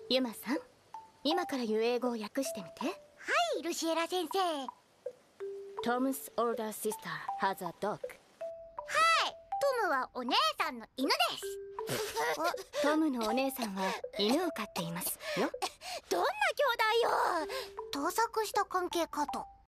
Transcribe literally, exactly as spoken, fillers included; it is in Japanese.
ユマさん、今から言う英語を訳してみて。 はい、ルシエラ先生。 Tom's older sister has a dog。 はい、トムはお姉さんの犬です。 トムのお姉さんは犬を飼っていますよ。 どんな兄弟よ。盗作した関係かと。